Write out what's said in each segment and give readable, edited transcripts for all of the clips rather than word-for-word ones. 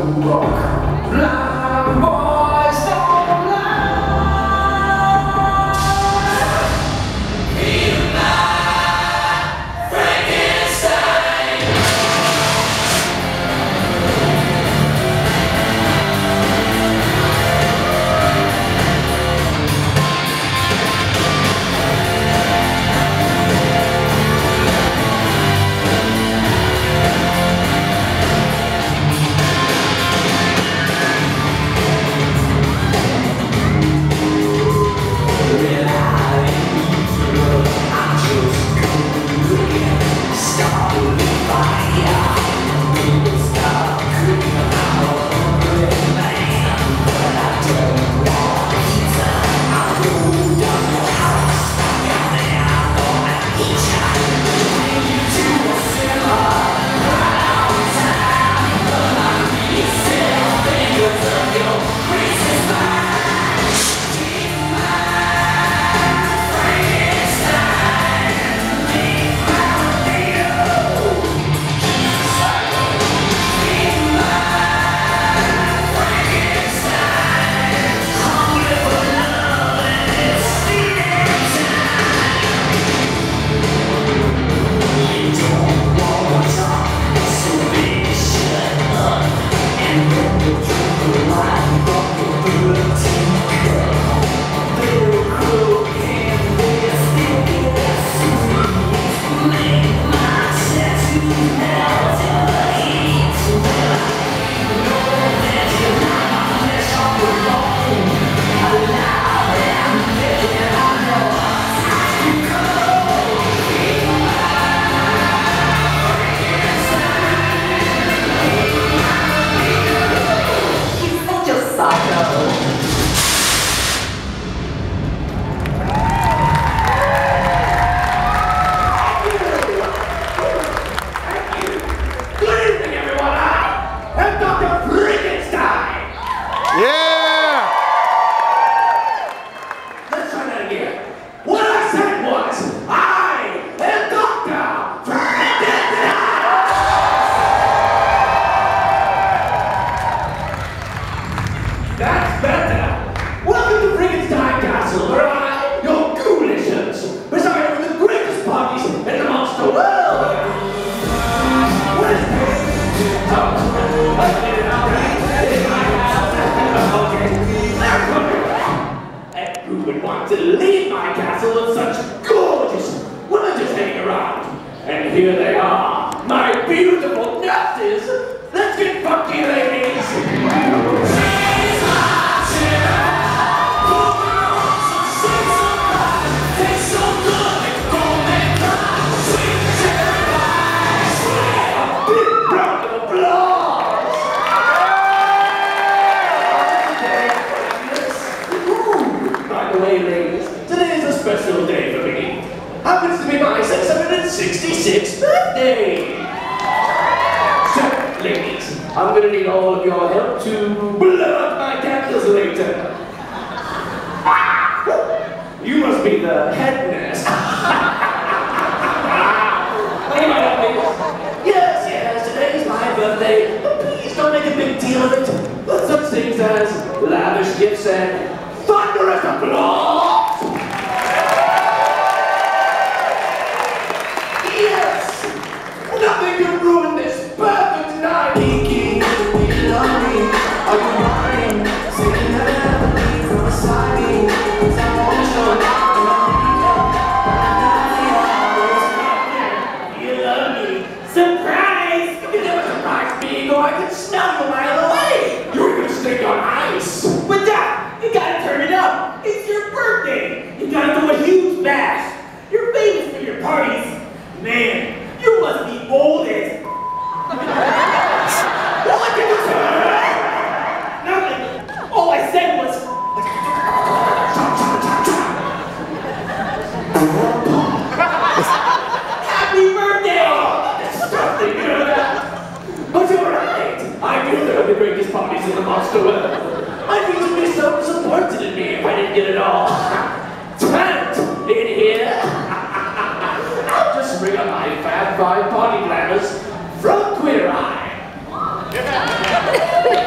Body glamours from Queer Eye.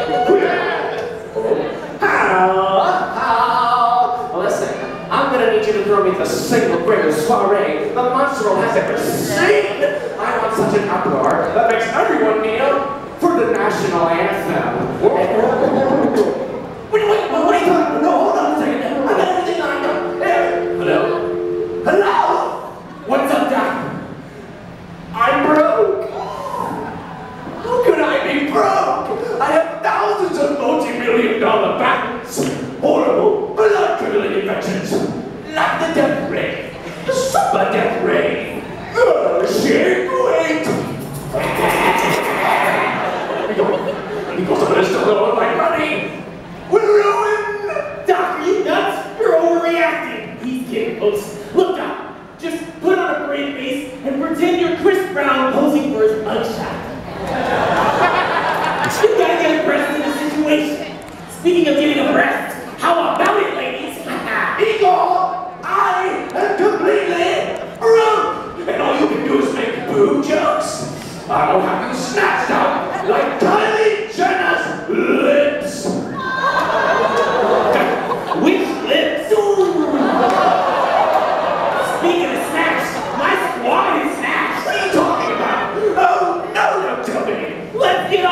young man, for the national anthem. Wait, what are you talking? No, hold on a second. I got everything lined up. Hey, hello? Hello? What's up, Doc? I'm broke. How could I be broke? I have thousands of multi-million-dollar patents. Horrible, blood-curdling inventions. Like the death ray. The super death ray. Shit, wait. Because of this to lower my money. We're ruined. Doc, are you nuts? You're overreacting. He's kidding, folks. Look, Doc, just put on a brave face and pretend you're Chris Brown posing for his mugshot. You gotta get impressed in the situation. Speaking of getting impressed, how about it, ladies? Igor, I am completely broke. And all you can do is make boob jokes. I'll have you snatched out like Kylie Jenner's lips. Which lips? Speaking of snatched, my squad is snatched. What are you talking about? Oh, no, don't tell me. Let's get